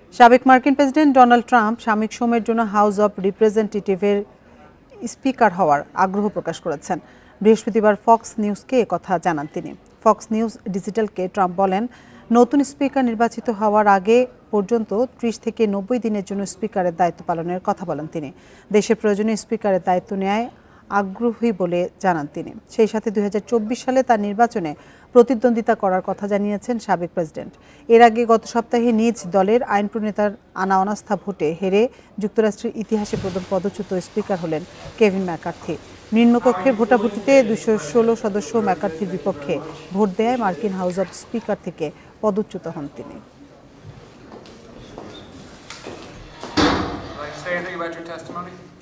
সাবেক মার্কিন president Donald Trump সাময়িক সময়ের জন্য হাউস অব রিপ্রেজেন্টেটিভের স্পিকার হওয়ার আগ্রহ প্রকাশ করেছেন। বৃহস্পতিবার ফক্স নিউজকে একথা জানান তিনি। ফক্স নিউজ ডিজিটালকে ট্রাম্প বলেন, নতুন স্পিকার নির্বাচিত হওয়ার আগে পর্যন্ত 30 থেকে 90 দিনের জন্য স্পিকারের দায়িত্ব পালনের কথা বলেন তিনি। দেশের প্রয়োজনে স্পিকারের দায়িত্ব নেয় আগ্রহী বলে জানান তিনি। সেই সাথে 2024 সালে তার নির্বাচনে প্রতিদ্বন্দ্বিতা করার কথা জানিয়েছেন সাবেক প্রেসিডেন্ট। এর আগে গত সপ্তাহে নিজ দলের আইন প্রণেতার আনা অনাস্থা ভোটে হেরে যুক্তরাষ্ট্রের ইতিহাসে প্রথম পদচ্যুত স্পিকার হলেন কেভিন ম্যাকার্থি। নিম্নকক্ষের ভোটাভুটিতে 216 সদস্য ম্যাকার্থির বিপক্ষে ভোট দেয় মার্কিন হাউস অব স্পিকার থেকে পদচ্যুত হন তিনি। Say anything about your testimony?